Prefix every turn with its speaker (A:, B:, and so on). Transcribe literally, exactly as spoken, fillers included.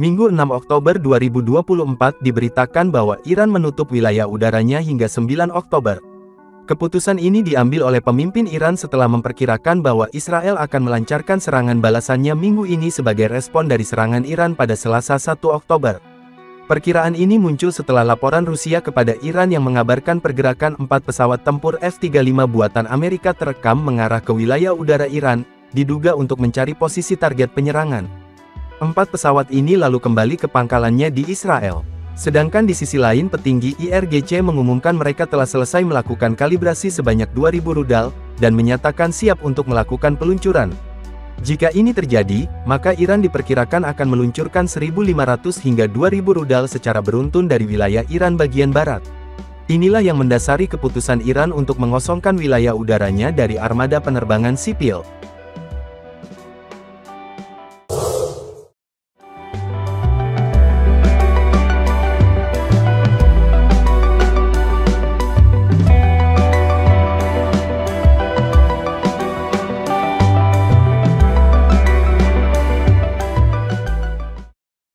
A: Minggu enam Oktober dua ribu dua puluh empat diberitakan bahwa Iran menutup wilayah udaranya hingga sembilan Oktober. Keputusan ini diambil oleh pemimpin Iran setelah memperkirakan bahwa Israel akan melancarkan serangan balasannya minggu ini sebagai respon dari serangan Iran pada Selasa satu Oktober. Perkiraan ini muncul setelah laporan Rusia kepada Iran yang mengabarkan pergerakan empat pesawat tempur F tiga puluh lima buatan Amerika terekam mengarah ke wilayah udara Iran, diduga untuk mencari posisi target penyerangan. Empat pesawat ini lalu kembali ke pangkalannya di Israel. Sedangkan di sisi lain petinggi I R G C mengumumkan mereka telah selesai melakukan kalibrasi sebanyak dua ribu rudal, dan menyatakan siap untuk melakukan peluncuran. Jika ini terjadi, maka Iran diperkirakan akan meluncurkan seribu lima ratus hingga dua ribu rudal secara beruntun dari wilayah Iran bagian barat. Inilah yang mendasari keputusan Iran untuk mengosongkan wilayah udaranya dari armada penerbangan sipil.